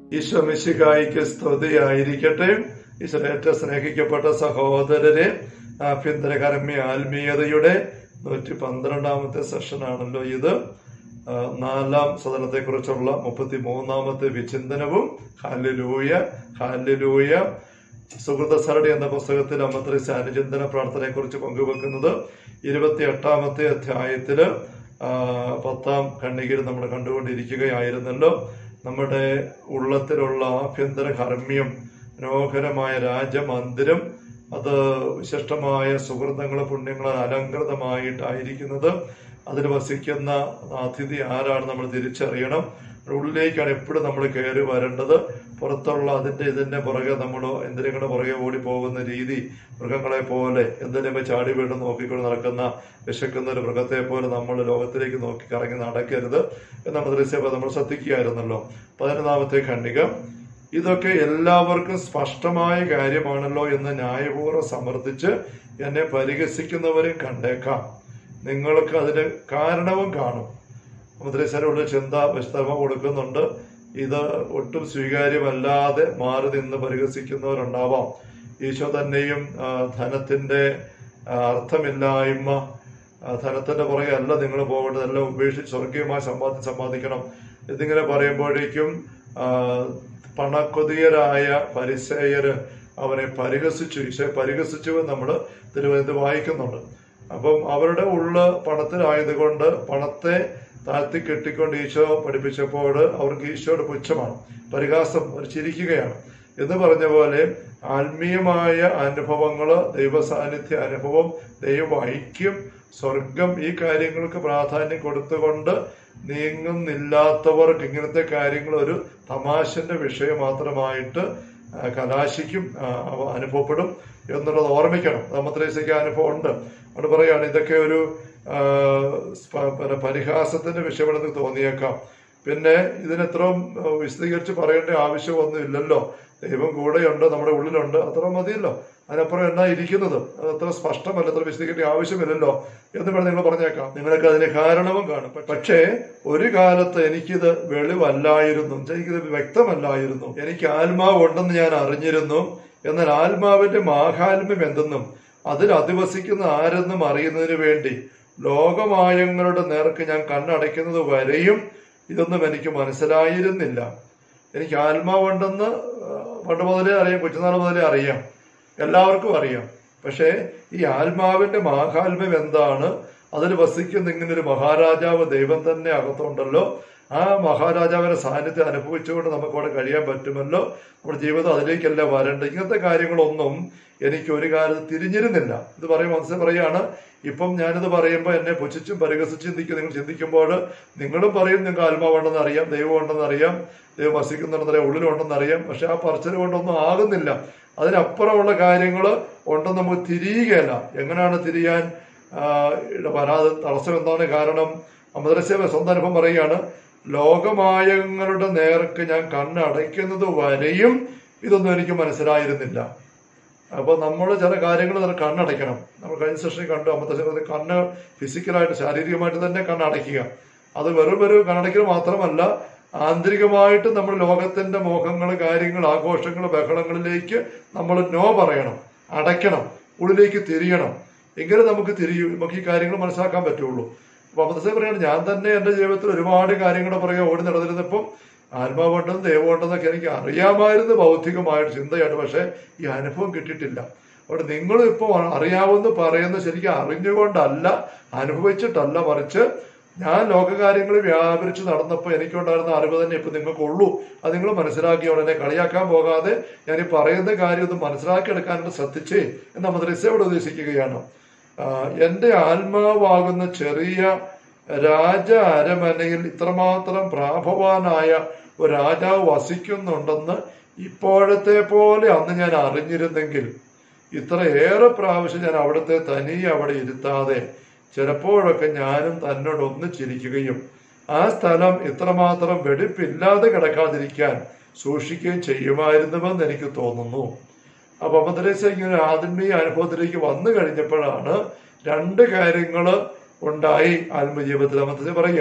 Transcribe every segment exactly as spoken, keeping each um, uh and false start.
ഈശോ മിശിഹായിക്ക് സ്തുതിയായിരിക്കട്ടെ. ഈശോ ഏറ്റവും സ്നേഹിക്കപ്പെട്ട സഹോദരരെ, ആഭ്യന്തരകർമ്മി ആത്മീയതയുടെ നൂറ്റി പന്ത്രണ്ടാമത്തെ സെഷനാണല്ലോ ഇത്. നാലാം സദനത്തെ കുറിച്ചുള്ള മുപ്പത്തി മൂന്നാമത്തെ വിചിന്തനവും. Hallelujah, hallelujah. സുഹൃത സരണി എന്ന പുസ്തകത്തിൽ അമ്മത്രീസ് അനുചിന്തന പ്രാർത്ഥനയെ കുറിച്ച് പങ്കുവെക്കുന്നത് ഇരുപത്തി എട്ടാമത്തെ അധ്യായത്തില് പത്താം ഖണ്ഡികയിൽ നമ്മൾ കണ്ടുകൊണ്ടിരിക്കുകയായിരുന്നല്ലോ. നമ്മുടെ ഉള്ളത്തിലുള്ള ആഭ്യന്തര കർമ്മ്യം, മനോഹരമായ രാജമന്ദിരം, അത് വിശിഷ്ടമായ സുഹൃതങ്ങളെ പുണ്യങ്ങളെ അലങ്കൃതമായിട്ടായിരിക്കുന്നത്. അതിൽ വസിക്കുന്ന അതിഥി ആരാണ് നമ്മൾ തിരിച്ചറിയണം. ഉള്ളിലേക്കാണ് എപ്പോഴും നമ്മൾ കയറി വരേണ്ടത്. പുറത്തുള്ള അതിന്റെ ഇതിന്റെ പുറകെ നമ്മൾ എന്തിനങ്ങളുടെ പുറകെ ഓടി പോകുന്ന രീതി, മൃഗങ്ങളെ പോലെ എന്തിനും ചാടി വീട് നോക്കിക്കൊണ്ട് നടക്കുന്ന വിശക്കുന്ന ഒരു മൃഗത്തെ പോലെ നമ്മൾ ലോകത്തിലേക്ക് നോക്കി കറങ്ങി നടക്കരുത് എന്ന് മദ്രസ നമ്മൾ ശ്രദ്ധിക്കുകയായിരുന്നല്ലോ. പതിനൊന്നാമത്തെ ഖണ്ഡിക. ഇതൊക്കെ എല്ലാവർക്കും സ്പഷ്ടമായ കാര്യമാണല്ലോ എന്ന് ന്യായപൂർവ്വം സമർത്ഥിച്ച് എന്നെ പരിഹസിക്കുന്നവരും കണ്ടേക്കാം. നിങ്ങൾക്ക് അതിന് കാരണവും കാണും. മദ്രസയുടെ ചിന്ത വിസ്തർമ്മ കൊടുക്കുന്നുണ്ട്. ഇത് ഒട്ടും സ്വീകാര്യമല്ലാതെ മാറി നിന്ന് പരിഹസിക്കുന്നവരുണ്ടാവാം. ഈശോ തന്നെയും ധനത്തിന്റെ അർത്ഥമില്ലായ്മ, ധനത്തിന്റെ പുറകെ അല്ല നിങ്ങൾ പോകേണ്ടത്, എല്ലാം ഉപേക്ഷിച്ച് സ്വർഗീയമായി സമ്പാദ്യം സമ്പാദിക്കണം എന്നിങ്ങനെ പറയുമ്പോഴേക്കും പണക്കൊതിയരായ പരിസേയര് അവനെ പരിഹസിച്ചു, ഈശോയെ പരിഹസിച്ചു എന്ന് നമ്മൾ തിരുവനന്തപുരത്ത് വായിക്കുന്നുണ്ട്. അപ്പം അവരുടെ ഉള്ള് പണത്തിലായതുകൊണ്ട് പണത്തെ താഴ്ത്തി കെട്ടിക്കൊണ്ട് ഈശോ പഠിപ്പിച്ചപ്പോൾ അവർക്ക് ഈശോയുടെ പുച്ഛമാണ്, പരിഹാസം, ഒരു ചിരിക്കുകയാണ് എന്ന് പറഞ്ഞ പോലെ ആത്മീയമായ അനുഭവങ്ങള്, ദൈവ സാന്നിധ്യ അനുഭവം, ദൈവ ഐക്യം, സ്വർഗം, ഈ കാര്യങ്ങൾക്ക് പ്രാധാന്യം കൊടുത്തുകൊണ്ട് നീങ്ങുന്നില്ലാത്തവർക്ക് ഇങ്ങനത്തെ കാര്യങ്ങൾ ഒരു തമാശന്റെ വിഷയം മാത്രമായിട്ട് കലാശിക്കും, അനുഭവപ്പെടും എന്നുള്ളത് ഓർമ്മിക്കണം. മദ്രസയ്ക്ക് അനുഭവം ഉണ്ട്. അവിടെ പറയാണ് ഇതൊക്കെ ഒരു പരിഹാസത്തിന്റെ വിഷയമാണെന്ന് തോന്നിയേക്കാം. പിന്നെ ഇതിനെത്രയും വിശദീകരിച്ച് പറയേണ്ട ആവശ്യമൊന്നും ഇല്ലല്ലോ. ദൈവം കൂടെയുണ്ട്, നമ്മുടെ ഉള്ളിലുണ്ട്, അത്ര മതിയല്ലോ. അതിനപ്പുറം എന്നാ ഇരിക്കുന്നത്, അത് അത്ര സ്പഷ്ടമല്ല, അത്ര വിശദീകരിക്കേണ്ട ആവശ്യമില്ലല്ലോ എന്ന് വേണം നിങ്ങൾ പറഞ്ഞേക്കാം. നിങ്ങൾക്ക് അതിന് കാരണവും കാണും. പക്ഷേ ഒരു കാലത്ത് എനിക്കിത് വെളിവല്ലായിരുന്നു, എനിക്കിത് വ്യക്തമല്ലായിരുന്നു. എനിക്ക് ആത്മാവ് ഉണ്ടെന്ന് ഞാൻ അറിഞ്ഞിരുന്നു. എന്നാൽ ആത്മാവിന്റെ മാഹാത്മ്യം എന്തെന്നും അതിൽ അധിവസിക്കുന്ന ആരെന്നും അറിയുന്നതിന് വേണ്ടി ലോകമായങ്ങളുടെ നേർക്ക് ഞാൻ കണ്ണടയ്ക്കുന്നത് വരെയും ഇതൊന്നും എനിക്ക് മനസ്സിലായിരുന്നില്ല. എനിക്ക് ആത്മാവുണ്ടെന്ന് പണ്ട് മുതലേ അറിയാം, കൊച്ചുനാൾ മുതലേ അറിയാം, എല്ലാവർക്കും അറിയാം. പക്ഷേ ഈ ആത്മാവിന്റെ മാഹാത്മ്യം എന്താണ്, അതിൽ വസിക്കുന്ന ഇങ്ങനൊരു മഹാരാജാവ് ദൈവം തന്നെ അകത്തുണ്ടല്ലോ, ആ മഹാരാജാവിന്റെ സാന്നിധ്യം അനുഭവിച്ചുകൊണ്ട് നമുക്ക് അവിടെ കഴിയാൻ പറ്റുമല്ലോ, നമ്മുടെ ജീവിതം അതിലേക്കല്ല വരേണ്ട. ഇങ്ങനത്തെ കാര്യങ്ങളൊന്നും എനിക്ക് ഒരു കാലത്ത് തിരിഞ്ഞിരുന്നില്ല. ഇത് പറയും മനസ്സിൽ പറയാണ്. ഇപ്പം ഞാനിത് പറയുമ്പോൾ എന്നെ പുച്ഛിച്ചും പരിഹസിച്ചും ചിന്തിക്കും. നിങ്ങൾ ചിന്തിക്കുമ്പോൾ നിങ്ങളും പറയും നിങ്ങൾക്ക് ആത്മാവുണ്ടെന്ന് അറിയാം, ദൈവം ഉണ്ടെന്ന് അറിയാം, ദൈവം വസിക്കുന്നുണ്ടെന്നറിയാം, ഉള്ളിലുണ്ടെന്ന് അറിയാം. പക്ഷെ ആ പറച്ചിൽ കൊണ്ടൊന്നും ആകുന്നില്ല. അതിനപ്പുറമുള്ള കാര്യങ്ങൾ ഉണ്ടെന്ന് നമുക്ക് തിരിയുകയല്ല. എങ്ങനെയാണ് തിരിയാൻ വരാതെ തടസ്സം എന്താണ് കാരണം? മദ്രസ സ്വന്തം അനുഭവം പറയുകയാണ്. ലോകമായങ്ങളുടെ നേർക്ക് ഞാൻ കണ്ണടയ്ക്കുന്നത് വരെയും ഇതൊന്നും എനിക്ക് മനസ്സിലായിരുന്നില്ല. അപ്പൊ നമ്മൾ ചില കാര്യങ്ങൾ കണ്ണടയ്ക്കണം. നമ്മൾ കഴിഞ്ഞ സെഷനിൽ കണ്ടു, അമ്മത്തെ കണ്ണ് ഫിസിക്കലായിട്ട് ശാരീരികമായിട്ട് തന്നെ കണ്ണടയ്ക്കുക. അത് വെറും ഒരു കണ്ണടയ്ക്കൽ മാത്രമല്ല, ആന്തരികമായിട്ട് നമ്മൾ ലോകത്തിന്റെ മോഹങ്ങൾ, കാര്യങ്ങൾ, ആഘോഷങ്ങൾ, ബഹളങ്ങളിലേക്ക് നമ്മൾ നോ പറയണം, അടയ്ക്കണം, ഉള്ളിലേക്ക് തിരിയണം. എങ്കിലും നമുക്ക് തിരിയും, നമുക്ക് ഈ കാര്യങ്ങൾ മനസ്സിലാക്കാൻ പറ്റുള്ളൂ. അപ്പൊ അമ്മത്തെ പറയാണ്, ഞാൻ തന്നെ എന്റെ ജീവിതത്തിൽ ഒരുപാട് കാര്യങ്ങളുടെ പുറകെ ഓടി നടന്നിരുന്നപ്പം ആത്മാവുണ്ടെന്ന് ദൈവമുണ്ടെന്നൊക്കെ എനിക്ക് അറിയാമായിരുന്നു ഭൗതികമായിട്ട്, ചിന്തയായിട്ട്. പക്ഷെ ഈ അനുഭവം കിട്ടിയിട്ടില്ല. അവിടെ നിങ്ങളും ഇപ്പോൾ അറിയാവുന്ന പറയുന്നത് ശരിക്കും അറിഞ്ഞുകൊണ്ടല്ല, അനുഭവിച്ചിട്ടല്ല, മറിച്ച് ഞാൻ ലോകകാര്യങ്ങളിൽ വ്യാപരിച്ച് നടന്നപ്പോൾ എനിക്കുണ്ടായിരുന്ന അറിവ് തന്നെ ഇപ്പൊ നിങ്ങൾക്കുള്ളൂ. അത് നിങ്ങൾ മനസ്സിലാക്കി ഉടനെ കളിയാക്കാൻ പോകാതെ ഞാൻ ഈ പറയുന്ന കാര്യം ഒന്ന് മനസ്സിലാക്കിയെടുക്കാനായിട്ട് ശ്രദ്ധിച്ചേ എന്ന് മദ്രസയോട് ഉദ്ദേശിക്കുകയാണ്. എന്റെ ആത്മാവാകുന്ന ചെറിയ രാജ അരമനയിൽ ഇത്രമാത്രം പ്രാഭവാനായ ഒരു രാജാവ് വസിക്കുന്നുണ്ടെന്ന് ഇപ്പോഴത്തെ പോലെ അന്ന് ഞാൻ അറിഞ്ഞിരുന്നെങ്കിൽ ഇത്രയേറെ പ്രാവശ്യം ഞാൻ അവിടുത്തെ തനിയെ അവിടെ ഇരുത്താതെ ചിലപ്പോഴൊക്കെ ഞാനും തന്നോട് ഒന്നിച്ചിരിക്കുകയും ആ സ്ഥലം ഇത്രമാത്രം വെടിപ്പില്ലാതെ കിടക്കാതിരിക്കാൻ സൂക്ഷിക്കുകയും ചെയ്യുമായിരുന്നുവെന്ന് എനിക്ക് തോന്നുന്നു. അപ്പൊ മദ്രസ ഇങ്ങനെ ആത്മീയ അനുഭവത്തിലേക്ക് വന്നു കഴിഞ്ഞപ്പോഴാണ് രണ്ട് കാര്യങ്ങള് ഉണ്ടായി ആത്മജീവിതത്തിൽ. മദ്രസ പറയുകയാണ്,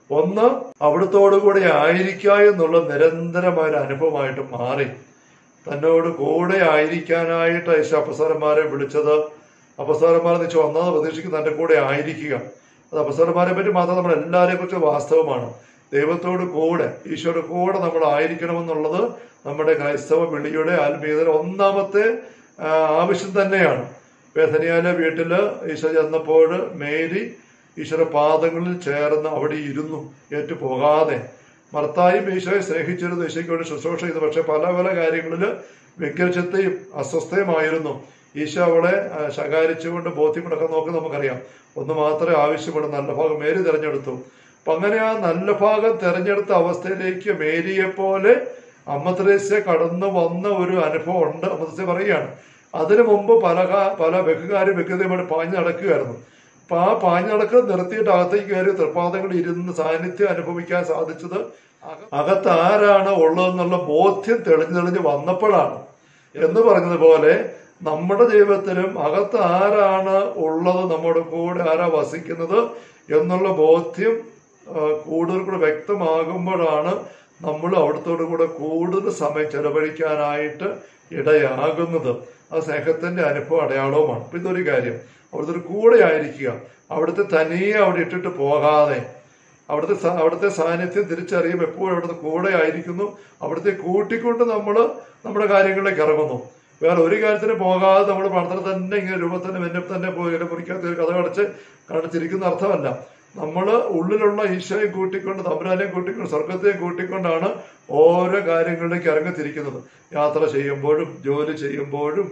ഒന്ന്, അവിടുത്തോടു കൂടെ ആയിരിക്കുക എന്നുള്ള നിരന്തരമായ ഒരു അനുഭവമായിട്ട് മാറി. തന്നോട് കൂടെ ആയിരിക്കാനായിട്ട് യേശു അപ്പസ്തലന്മാരെ വിളിച്ചത്, അപ്പസ്തലന്മാരെ വെച്ച് ഒന്നാമത് പ്രതീക്ഷിക്കുന്ന തന്റെ കൂടെ ആയിരിക്കുക. അത് അപ്പസ്തലന്മാരെ പറ്റി മാത്രം നമ്മൾ എല്ലാവരെയും കുറിച്ച് വാസ്തവമാണ്. ദൈവത്തോട് കൂടെ, ഈശോയുടെ കൂടെ നമ്മൾ ആയിരിക്കണമെന്നുള്ളത് നമ്മുടെ ക്രൈസ്തവ വിളിയുടെ ആത്മീയതയുടെ ഒന്നാമത്തെ ആവശ്യം തന്നെയാണ്. ബേഥനിയായിലെ വീട്ടില് ഈശോ ചെന്നപ്പോൾ മേരി ഈശോയുടെ പാദങ്ങളിൽ ചേർന്ന് അവിടെ ഇരുന്നു, ഏറ്റുപോകാതെ. മർത്തായും ഈശോയെ സ്നേഹിച്ചിരുന്നു, ഈശോയ്ക്ക് വേണ്ടി ശുശ്രൂഷ ചെയ്തു. പക്ഷെ പല പല കാര്യങ്ങളിൽ വ്യഗ്രചിത്തയും അസ്വസ്ഥയുമായിരുന്നു. ഈശോ അവളെ ശകാരിച്ചുകൊണ്ട് ബോധ്യങ്ങളൊക്കെ നോക്കി നമുക്കറിയാം. ഒന്ന് മാത്രമേ ആവശ്യമുള്ളൂ, നല്ല ഭാഗം മേരി തിരഞ്ഞെടുത്തു. അപ്പൊ അങ്ങനെ ആ നല്ല ഭാഗം തെരഞ്ഞെടുത്ത അവസ്ഥയിലേക്ക് മേരിയെ പോലെ അമ്മ ത്രേസ്യ കടന്നു വന്ന ഒരു അനുഭവം ഉണ്ട്. അമ്മ ത്രേസ്യ പറയുകയാണ്, അതിനു മുമ്പ് പല പല വെക്കുകാരും വ്യക്തിയുമായിട്ട് പാഞ്ഞു നടക്കുകയായിരുന്നു. അപ്പൊ ആ പാഞ്ഞു നടക്കുന്നത് നിർത്തിയിട്ട് അകത്തേക്ക് കയറി തൃപ്പാദങ്ങളിൽ ഇരുന്ന് സാന്നിധ്യം അനുഭവിക്കാൻ സാധിച്ചത് അകത്ത് ആരാണ് ഉള്ളതെന്നുള്ള ബോധ്യം തെളിഞ്ഞു തെളിഞ്ഞ് വന്നപ്പോഴാണ്. എന്ന് പറഞ്ഞതുപോലെ നമ്മുടെ ജീവിതത്തിലും അകത്ത് ആരാണ് ഉള്ളത്, നമ്മുടെ കൂടെ ആരാ വസിക്കുന്നത് എന്നുള്ള ബോധ്യം കൂടുതൽ കൂടെ വ്യക്തമാകുമ്പോഴാണ് നമ്മൾ അവിടത്തോടു കൂടെ കൂടുതൽ സമയം ചെലവഴിക്കാനായിട്ട് ഇടയാകുന്നത്. അത് സ്നേഹത്തിന്റെ അനുഭവം അടയാളവുമാണ്. അപ്പൊ ഇതൊരു കാര്യം, അവിടുത്തെ കൂടെ ആയിരിക്കുക, അവിടുത്തെ തനിയെ അവിടെ ഇട്ടിട്ട് പോകാതെ, അവിടുത്തെ അവിടുത്തെ സാന്നിധ്യം തിരിച്ചറിയും. എപ്പോഴും അവിടുത്തെ കൂടെ ആയിരിക്കുന്നു, അവിടുത്തെ കൂട്ടിക്കൊണ്ട് നമ്മൾ നമ്മുടെ കാര്യങ്ങളിലേക്ക് ഇറങ്ങുന്നു. വേറെ ഒരു കാര്യത്തിന് പോകാതെ നമ്മൾ പ്രാർത്ഥന തന്നെ ഇങ്ങനെ രൂപത്തിന്റെ മെന്നെ തന്നെ പോയി മുറിക്കാത്ത ഒരു കഥ കടച്ച് കാണിച്ചിരിക്കുന്ന അർത്ഥമല്ല. നമ്മൾ ഉള്ളിലുള്ള ഈശോയെ കൂട്ടിക്കൊണ്ട്, തമ്പുരാനെയും കൂട്ടിക്കൊണ്ട്, സ്വർഗത്തെയും കൂട്ടിക്കൊണ്ടാണ് ഓരോ കാര്യങ്ങളിലേക്ക് ഇറങ്ങിത്തിരിക്കുന്നത്. യാത്ര ചെയ്യുമ്പോഴും, ജോലി ചെയ്യുമ്പോഴും,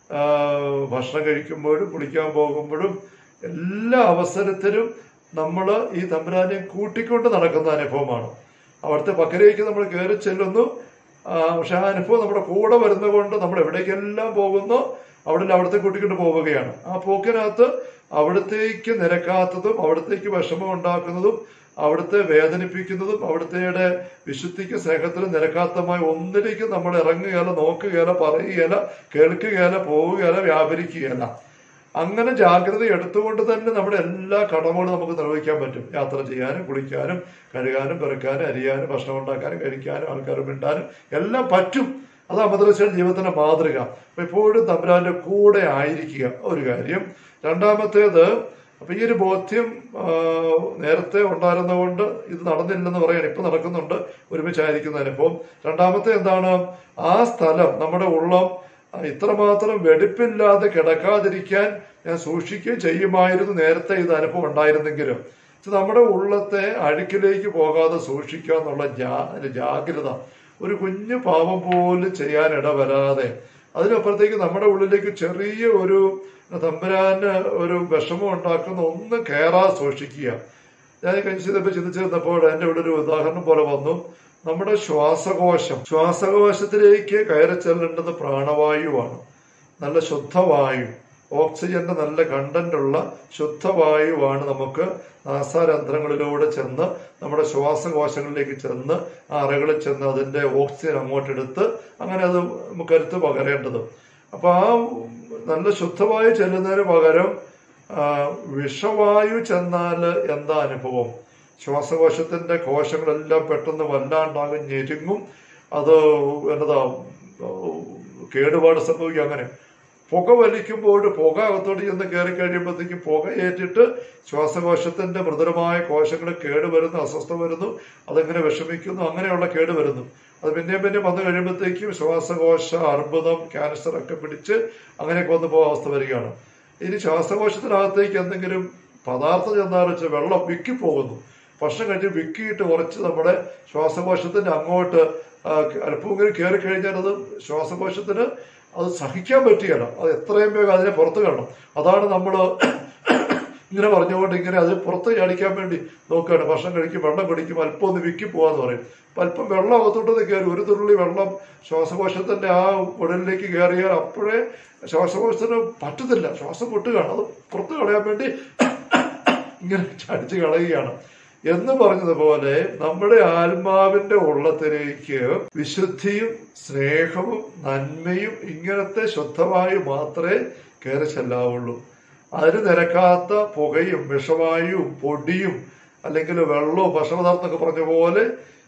ഭക്ഷണം കഴിക്കുമ്പോഴും, കുളിക്കാൻ പോകുമ്പോഴും, എല്ലാ അവസരത്തിലും നമ്മൾ ഈ തമ്പുരാനെയും കൂട്ടിക്കൊണ്ട് നടക്കുന്ന അനുഭവമാണ്. അവിടുത്തെ പക്കലേക്ക് നമ്മൾ കയറി ചെല്ലുന്നു. പക്ഷെ ആ അനുഭവം നമ്മുടെ കൂടെ വരുന്നത് കൊണ്ട് നമ്മൾ എവിടേക്കെല്ലാം പോകുന്നു അവിടെ അവിടത്തെ കൂട്ടിക്കൊണ്ട് പോവുകയാണ്. ആ പോക്കിനകത്ത് അവിടത്തേക്ക് നിരക്കാത്തതും, അവിടത്തേക്ക് വിഷമം ഉണ്ടാക്കുന്നതും, അവിടുത്തെ വേദനിപ്പിക്കുന്നതും, അവിടുത്തെ വിശുദ്ധിക്ക് സ്നേഹത്തിലും നിരക്കാത്തമായി ഒന്നിലേക്ക് നമ്മൾ ഇറങ്ങുകയല്ല, നോക്കുകയല്ല, പറയുകയല്ല, കേൾക്കുകയല്ല, പോവുകയല്ല, വ്യാപരിക്കുകയല്ല. അങ്ങനെ ജാഗ്രത എടുത്തുകൊണ്ട് തന്നെ നമ്മുടെ എല്ലാ കടമകളും നമുക്ക് നിർവഹിക്കാൻ പറ്റും. യാത്ര ചെയ്യാനും, കുളിക്കാനും, കഴുകാനും, പെറുക്കാനും, അരിയാനും, ഭക്ഷണം ഉണ്ടാക്കാനും, കഴിക്കാനും, ആൾക്കാരും മിണ്ടാനും എല്ലാം പറ്റും. അത് അമ്മ ത്രേസ്യയുടെ ജീവിതത്തിന്റെ മാതൃക. അപ്പൊ എപ്പോഴും തമ്പുരാന്റെ കൂടെ ആയിരിക്കുക ഒരു കാര്യം. രണ്ടാമത്തേത്, അപ്പൊ ഈ ഒരു ബോധ്യം നേരത്തെ ഉണ്ടായിരുന്നതുകൊണ്ട് ഇത് നടന്നില്ലെന്ന് പറയാണ്, ഇപ്പൊ നടക്കുന്നുണ്ട്, ഒരുമിച്ചായിരിക്കുന്ന അനുഭവം. രണ്ടാമത്തെ എന്താണ്, ആ സ്ഥലം നമ്മുടെ ഉള്ളം ഇത്രമാത്രം വെടിപ്പില്ലാതെ കിടക്കാതിരിക്കാൻ ഞാൻ സൂക്ഷിക്കുകയും ചെയ്യുമായിരുന്നു നേരത്തെ ഇത് അനുഭവം ഉണ്ടായിരുന്നെങ്കിലും. നമ്മുടെ ഉള്ളത്തെ അഴുക്കിലേക്ക് പോകാതെ സൂക്ഷിക്കുക എന്നുള്ള ജാ ജാഗ്രത ഒരു കുഞ്ഞു പാപം പോലും ചെയ്യാൻ ഇടവരാതെ, അതിനപ്പുറത്തേക്ക് നമ്മുടെ ഉള്ളിലേക്ക് ചെറിയ ഒരു തമ്പുരാന് ഒരു വിഷമം ഉണ്ടാക്കുന്ന ഒന്ന് കയറാതെ സൂക്ഷിക്കുക. ഞാൻ കഴിഞ്ഞപ്പോൾ ചിന്തിച്ചിരുന്നപ്പോൾ എൻ്റെ ഇവിടെ ഒരു ഉദാഹരണം പോലെ വന്നു. നമ്മുടെ ശ്വാസകോശം, ശ്വാസകോശത്തിലേക്ക് കയറി ചെല്ലേണ്ടത് പ്രാണവായുവാണ്. നല്ല ശുദ്ധവായു, ഓക്സിജന്റെ നല്ല കണ്ടന്റുള്ള ശുദ്ധവായുവാണ് നമുക്ക് നാസാരന്ധ്രങ്ങളിലൂടെ ചെന്ന് നമ്മുടെ ശ്വാസകോശങ്ങളിലേക്ക് ചെന്ന് ആ അറകളിൽ ചെന്ന് അതിന്റെ ഓക്സിജൻ അങ്ങോട്ടെടുത്ത് അങ്ങനെ അത് നമുക്ക് കരുത്ത് പകരേണ്ടത്. അപ്പൊ ആ നല്ല ശുദ്ധവായു ചെല്ലുന്നതിന് പകരം വിഷവായു ചെന്നാൽ എന്താ അനുഭവം? ശ്വാസകോശത്തിന്റെ കോശങ്ങളെല്ലാം പെട്ടെന്ന് വല്ലാണ്ടാകും, ഞെരുങ്ങും, അത് എന്നതാ കേടുപാട് സംഭവിക്കും. അങ്ങനെ പുക വലിക്കുമ്പോൾ പുക അകത്തോട്ട് ചെന്ന് കയറി കഴിയുമ്പോഴത്തേക്കും പുകയേറ്റിട്ട് ശ്വാസകോശത്തിന്റെ മൃദുലമായ കോശങ്ങൾ കേടുവരുന്നു, അസ്വസ്ഥ വരുന്നു, അതെങ്ങനെ വിഷമിക്കുന്നു, അങ്ങനെയുള്ള കേട് വരുന്നു. അത് പിന്നെയും പിന്നെയും വന്നു കഴിയുമ്പോഴത്തേക്കും ശ്വാസകോശ അർബുദം, ക്യാൻസർ ഒക്കെ പിടിച്ച് അങ്ങനെയൊക്കെ വന്നു പോകാൻ അവസ്ഥ വരികയാണ്. ഇനി ശ്വാസകോശത്തിനകത്തേക്ക് എന്തെങ്കിലും പദാർത്ഥം ചെന്നാൽ വെച്ച് വെള്ളം വിക്കിപ്പോകുന്നു. ഭക്ഷണം കഴിഞ്ഞ് വിക്കിയിട്ട് കുറച്ച് നമ്മുടെ ശ്വാസകോശത്തിന്റെ അങ്ങോട്ട് അല്പമെങ്കിലും കയറി കഴിഞ്ഞാൽ അത് ശ്വാസകോശത്തിന് അത് സഹിക്കാൻ പറ്റുകയല്ല. അത് എത്രയും വേഗം അതിനെ പുറത്ത് കാണണം. അതാണ് നമ്മൾ ഇങ്ങനെ പറഞ്ഞുകൊണ്ട് ഇങ്ങനെ അത് പുറത്ത് ചാടിക്കാൻ വേണ്ടി നോക്കുകയാണ്. ഭക്ഷണം കഴിക്കും, വെള്ളം കുടിക്കും, അല്പം ഒന്ന് വിക്കി പോകാന്ന് പറയും. അപ്പൊ അല്പം വെള്ളം അകത്തോട്ടൊന്ന് കയറി ഒരു തുള്ളി വെള്ളം ശ്വാസകോശത്തിന്റെ ആ ഉടലിലേക്ക് കയറിയാൽ അപ്പോഴേ ശ്വാസകോശത്തിന് പറ്റത്തില്ല, ശ്വാസം പൊട്ടുകയാണ്. അത് പുറത്ത് കളയാൻ വേണ്ടി ഇങ്ങനെ ചടിച്ച് കളയുകയാണ്. എന്ന് പറഞ്ഞതുപോലെ നമ്മുടെ ആത്മാവിന്റെ ഉള്ളത്തിലേക്ക് വിശുദ്ധിയും സ്നേഹവും നന്മയും ഇങ്ങനത്തെ ശുദ്ധവായു മാത്രമേ കയറി ചെല്ലാവുള്ളൂ. അതിന് നിരക്കാത്ത പുകയും വിഷവായുവും പൊടിയും അല്ലെങ്കിൽ വെള്ളവും ഭക്ഷണപദാർത്ഥമൊക്കെ പറഞ്ഞ പോലെ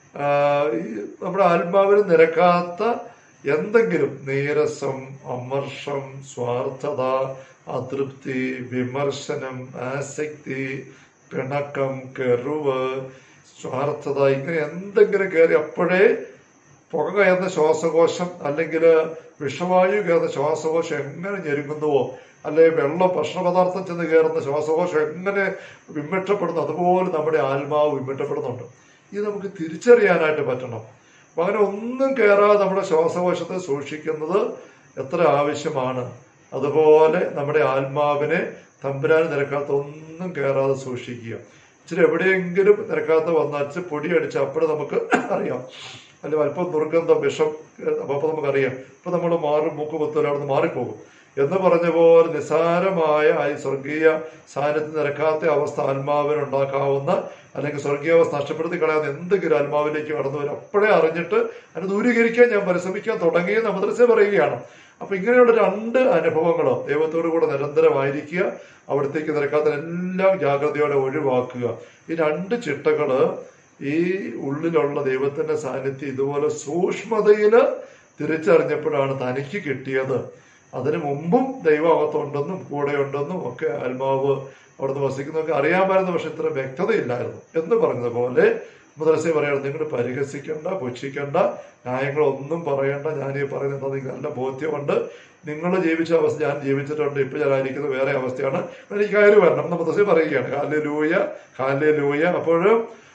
നമ്മുടെ ആത്മാവിന് നിരക്കാത്ത എന്തെങ്കിലും നീരസം, അമർഷം, സ്വാർത്ഥത, അതൃപ്തി, വിമർശനം, ആസക്തി, പിണക്കം, കെറുവ്, സ്വാർത്ഥത, ഇങ്ങനെ എന്തെങ്കിലും കയറി അപ്പോഴേ പുക കയറുന്ന ശ്വാസകോശം അല്ലെങ്കിൽ വിഷവായു കയറുന്ന ശ്വാസകോശം എങ്ങനെ ഞെരുങ്ങുന്നുവോ, അല്ലെ വെള്ളം ഭക്ഷണപദാർത്ഥം ചെന്ന് കയറുന്ന ശ്വാസകോശം എങ്ങനെ വിമ്മിട്ടപ്പെടുന്നു, അതുപോലെ നമ്മുടെ ആത്മാവ് വിമ്മിട്ടപ്പെടുന്നുണ്ട്. ഇത് നമുക്ക് തിരിച്ചറിയാനായിട്ട് പറ്റണം. അപ്പൊ അങ്ങനെ ഒന്നും കയറാതെ നമ്മുടെ ശ്വാസകോശത്തെ സൂക്ഷിക്കുന്നത് എത്ര ആവശ്യമാണ്. അതുപോലെ നമ്മുടെ ആത്മാവിനെ തമ്പുരാന് നിരക്കാത്ത ഒന്നും കയറാതെ സൂക്ഷിക്കുക. ഇച്ചിരി എവിടെയെങ്കിലും നിരക്കാത്ത വന്നാൽ ഇച്ചിരി പൊടിയടിച്ച് അപ്പോഴും നമുക്ക് അറിയാം, അല്ലെങ്കിൽ അല്പം ദുർഗന്ധം, വിഷം, അപ്പോൾ നമുക്കറിയാം, ഇപ്പൊ നമ്മൾ മാറും, മൂക്ക് കുത്തല അവിടെ നിന്ന് മാറിപ്പോകും എന്ന് പറഞ്ഞ പോലെ നിസാരമായ ഈ സ്വർഗീയ സാന്നിധ്യം നിരക്കാത്ത അവസ്ഥ ആത്മാവിനുണ്ടാക്കാവുന്ന അല്ലെങ്കിൽ സ്വർഗീയാവസ്ഥ നഷ്ടപ്പെടുത്തി കളയാവുന്ന എന്തെങ്കിലും ആത്മാവിലേക്ക് കടന്നു വരും. അപ്പോഴേ അറിഞ്ഞിട്ട് അതിന് ദൂരീകരിക്കാൻ ഞാൻ പരിശ്രമിക്കാൻ തുടങ്ങിയെന്ന് മദ്രസ പറയുകയാണ്. അപ്പൊ ഇങ്ങനെയുള്ള രണ്ട് അനുഭവങ്ങളോ ദൈവത്തോടു കൂടെ നിരന്തരമായിരിക്കുക, അവിടത്തേക്ക് നിരക്കാത്ത എല്ലാം ജാഗ്രതയോടെ ഒഴിവാക്കുക. ഈ രണ്ട് ചിട്ടകള് ഈ ഉള്ളിലുള്ള ദൈവത്തിന്റെ സാന്നിധ്യം ഇതുപോലെ സൂക്ഷ്മതയില് തിരിച്ചറിഞ്ഞപ്പോഴാണ് തനിക്ക് കിട്ടിയത്. അതിനു മുമ്പും ദൈവം അകത്തുണ്ടെന്നും കൂടെ ഉണ്ടെന്നും ഒക്കെ ആത്മാവ് അവിടുന്ന് വസിക്കുന്നതൊക്കെ അറിയാമായിരുന്നു, പക്ഷെ ഇത്ര വ്യക്തതയില്ലായിരുന്നു എന്ന് പറഞ്ഞതുപോലെ മദ്രസ പറയണം, നിങ്ങൾ പരിഹസിക്കേണ്ട, പുച്ഛിക്കേണ്ട, ന്യായങ്ങളൊന്നും പറയേണ്ട. ഞാൻ ഈ പറയുന്നത് നിങ്ങൾക്ക് നല്ല ബോധ്യമുണ്ട്, നിങ്ങൾ ജീവിച്ച അവസ്ഥ ഞാൻ ജീവിച്ചിട്ടുണ്ട്, ഇപ്പൊ ഞാനായിരിക്കുന്ന വേറെ അവസ്ഥയാണ്, എനിക്ക് കയറി വരണം എന്ന് മദ്രസ പറയുകയാണ്. Hallelujah, hallelujah. അപ്പോഴും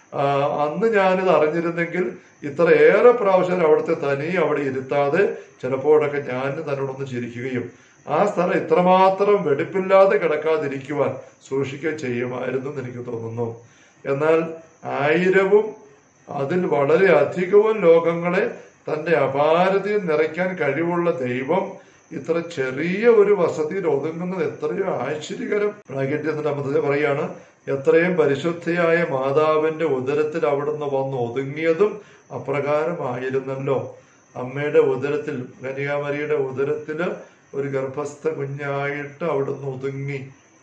അന്ന് ഞാനിത് അറിഞ്ഞിരുന്നെങ്കിൽ ഇത്രയേറെ പ്രാവശ്യം അവിടുത്തെ തനി അവിടെ ഇരുത്താതെ ചിലപ്പോഴൊക്കെ ഞാൻ തന്നോടൊന്ന് ചിരിക്കുകയും ആ സ്ഥലം ഇത്രമാത്രം വെടിപ്പില്ലാതെ കിടക്കാതിരിക്കുവാൻ സൂക്ഷിക്കുകയും ചെയ്യുമായിരുന്നു എന്ന് എനിക്ക് തോന്നുന്നു. എന്നാൽ ആയിരവും അതിൽ വളരെ അധികവും ലോകങ്ങളെ തന്റെ അപാരതയിൽ നിറയ്ക്കാൻ കഴിവുള്ള ദൈവം ഇത്ര ചെറിയ ഒരു വസതിയിൽ ഒതുങ്ങുന്നത് എത്രയോ ആശ്ചര്യകരം. പ്രാഗട്യത്തിന്റെ അമ്മത്തെ പറയാണ്, എത്രയും പരിശുദ്ധയായ മാതാവിന്റെ ഉദരത്തിൽ അവിടുന്ന് വന്ന് ഒതുങ്ങിയതും അപ്രകാരമായിരുന്നല്ലോ. അമ്മയുടെ ഉദരത്തിൽ, കന്യാമരിയുടെ ഉദരത്തില് ഒരു ഗർഭസ്ഥ കുഞ്ഞായിട്ട് അവിടുന്ന് ഒതുങ്ങി.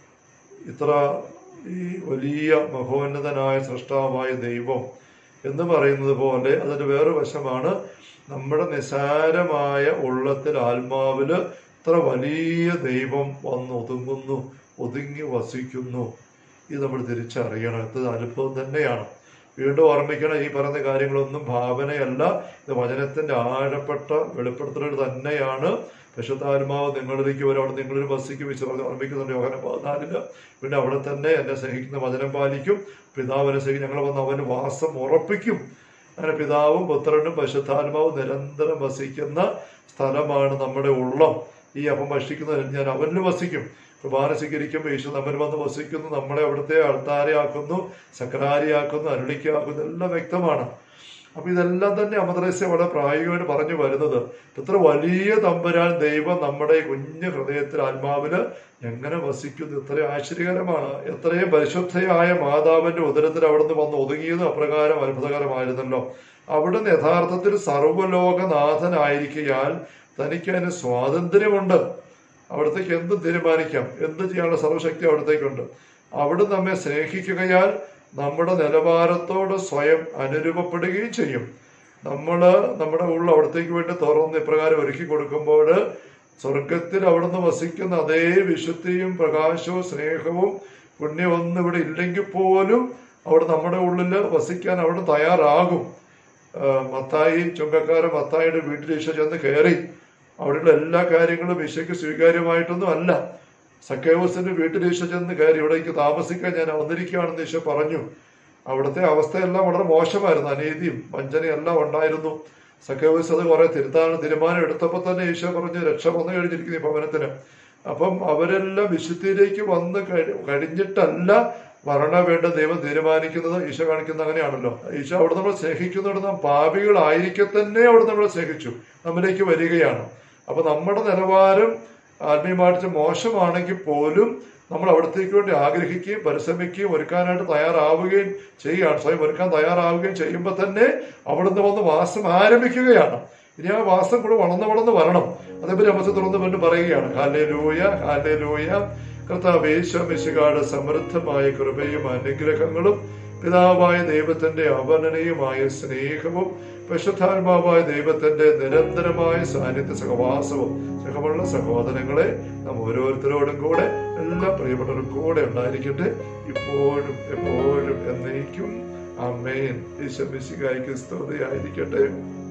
ഇത്ര ഈ വലിയ മഹോന്നതനായ സൃഷ്ടാവായ ദൈവം എന്ന് പറയുന്നത് പോലെ അതിന്റെ വേറെ വശമാണ് നമ്മുടെ നിസാരമായ ഉള്ളത്തിൽ ആത്മാവില് ഇത്ര വലിയ ദൈവം വന്ന് ഒതുങ്ങുന്നു, ഒതുങ്ങി വസിക്കുന്നു. ഇത് നമ്മൾ തിരിച്ചറിയണം. ഇത് അനുഭവം തന്നെയാണ്. വീണ്ടും ഓർമ്മിക്കണം, ഈ പറയുന്ന കാര്യങ്ങളൊന്നും ഭാവനയല്ല, ഇത് വചനത്തിന്റെ ആഴപ്പെട്ട വെളിപ്പെടുത്തലുകൾ തന്നെയാണ്. പരിശുദ്ധാത്മാവ് നിങ്ങളിലേക്ക് വരും, അവിടെ നിങ്ങളൊരു വസിക്കും വിശ്വാസം ഓർമ്മിക്കുന്നുണ്ട് യോഹന്നാൻ പതിനാലില്. പിന്നെ അവിടെ തന്നെ എന്നെ സ്നേഹിക്കുന്ന വചനം പാലിക്കും, പിതാവിനെ സ്നേഹിക്കും, ഞങ്ങൾ വന്ന് അവന് വാസം ഉറപ്പിക്കും. അങ്ങനെ പിതാവും പുത്രനും പരിശുദ്ധാത്മാവും നിരന്തരം വസിക്കുന്ന സ്ഥലമാണ് നമ്മുടെ ഉള്ളം. ഈ അപ്പം ഭക്ഷിക്കുന്നതിൽ ഞാൻ അവനിൽ വസിക്കും. കുർബാന സ്വീകരിക്കുമ്പോൾ യേശു നമ്മൾ വന്ന് വസിക്കുന്നു, നമ്മളെ അവിടുത്തെ അൾത്താരയാക്കുന്നു, സക്രാരിയാക്കുന്നു, അരുളിക്കാക്കുന്നു, എല്ലാം വ്യക്തമാണ്. അപ്പൊ ഇതെല്ലാം തന്നെ അമദ്രസ്യ വളരെ പ്രായോഗികമായിട്ട് പറഞ്ഞു വരുന്നത്. ഇത്ര വലിയ തമ്പുരാൻ ദൈവം നമ്മുടെ കുഞ്ഞു ഹൃദയത്തിൽ ആത്മാവില് എങ്ങനെ വസിക്കുന്നു, ഇത്ര ആശ്ചര്യകരമാണ്. എത്രയും പരിശുദ്ധയായ മാതാവിന്റെ ഉദരത്തിൽ അവിടുന്ന് വന്ന് ഒതുങ്ങിയതും അപ്രകാരം അത്ഭുതകരമായിരുന്നല്ലോ. അവിടുന്ന് യഥാർത്ഥത്തിൽ സർവ്വലോകനാഥനായിരിക്കയാൽ തനിക്ക് അതിന് സ്വാതന്ത്ര്യമുണ്ട്. അവിടത്തേക്ക് എന്തും തീരുമാനിക്കാം, എന്ത് ചെയ്യാനുള്ള സർവശക്തി അവിടത്തേക്കുണ്ട്. അവിടുന്ന് നമ്മെ സ്നേഹിക്കുകയാൽ നമ്മുടെ നിലവാരത്തോട് സ്വയം അനുരൂപപ്പെടുകയും ചെയ്യും. നമ്മള് നമ്മുടെ ഉള്ള അവിടത്തേക്ക് വേണ്ടി തുറന്ന് ഇപ്രകാരം ഒരുക്കി കൊടുക്കുമ്പോൾ സ്വർഗത്തിൽ അവിടുന്ന് വസിക്കുന്ന അതേ വിശുദ്ധിയും പ്രകാശവും സ്നേഹവും പുണ്യവും ഒന്നും ഇവിടെ ഇല്ലെങ്കിൽ പോലും അവിടെ നമ്മുടെ ഉള്ളിൽ വസിക്കാൻ അവിടെ തയ്യാറാകും. മത്തായി ചുങ്കക്കാരൻ മത്തായിയുടെ വീട്ടിൽ ഈശോ ചെന്ന് കയറി. അവിടെയുള്ള എല്ലാ കാര്യങ്ങളും ഈശോയ്ക്ക് സ്വീകാര്യമായിട്ടൊന്നും അല്ല. സക്കേവൂസിന്റെ വീട്ടിൽ ഈശോ ചെന്ന് കയറി, ഇവിടേക്ക് താമസിക്കാൻ ഞാൻ വന്നിരിക്കുകയാണെന്ന് ഈശോ പറഞ്ഞു. അവിടുത്തെ അവസ്ഥയെല്ലാം വളരെ മോശമായിരുന്നു, അനീതിയും വഞ്ചനയും എല്ലാം ഉണ്ടായിരുന്നു. സക്കേവൂസ് അത് കുറെ തിരുത്താൻ തീരുമാനം എടുത്തപ്പോൾ തന്നെ ഈശോ പറഞ്ഞു, രക്ഷ വന്നു കഴിഞ്ഞിരിക്കുന്നു ഈ ഭവനത്തിന്. അപ്പം അവരെല്ലാം വിശുദ്ധിയിലേക്ക് വന്ന് കഴിഞ്ഞിട്ടല്ല വരണ വേണ്ട ദൈവം തീരുമാനിക്കുന്നത്. ഈശോ കാണിക്കുന്നത് അങ്ങനെയാണല്ലോ. ഈശോ അവിടെ നമ്മൾ സ്നേഹിക്കുന്നുണ്ട്, നാം പാപികളായിരിക്കെ തന്നെ അവിടെ നമ്മളെ സ്നേഹിച്ചു, നമ്മിലേക്ക് വരികയാണ്. അപ്പൊ നമ്മുടെ നിലവാരം ആത്മീയമായിട്ട് മോശമാണെങ്കിൽ പോലും നമ്മൾ അവിടത്തേക്ക് വേണ്ടി ആഗ്രഹിക്കുകയും പരിശ്രമിക്കുകയും ഒരുക്കാനായിട്ട് തയ്യാറാവുകയും ചെയ്യുകയാണ്. സ്വയം ഒരുക്കാൻ തയ്യാറാവുകയും ചെയ്യുമ്പോൾ തന്നെ അവിടുന്ന് വന്ന് വാസം ആരംഭിക്കുകയാണ്. ഇനി ആ വാസം കൂടെ വളർന്ന് വളർന്ന് വരണം. അതേപോലെ അമ്മ തുറന്ന് വീണ്ടും പറയുകയാണ്, ഹല്ലേലൂയ, ഹല്ലേലൂയ. കർത്താവ് യേശു മിശിഹായുടെ സമൃദ്ധമായ കൃപയും അനുഗ്രഹങ്ങളും പിതാവായ ദൈവത്തിന്റെ അവർണ്ണനീയമായ സ്നേഹവും പരിശുദ്ധാത്മാവായ ദൈവത്തിന്റെ നിരന്തരമായ സാന്നിധ്യ സഹവാസവും സ്നേഹമുള്ള സഹോദരങ്ങളെ നാം ഓരോരുത്തരോടും കൂടെ എല്ലാ പ്രിയപ്പെട്ടവരും കൂടെ ഉണ്ടായിരിക്കട്ടെ, ഇപ്പോഴും എപ്പോഴും എന്നേക്കും. ആമേൻ. ഈശോ മിശിഹായ്ക്ക് സ്തുതിയായിരിക്കട്ടെ.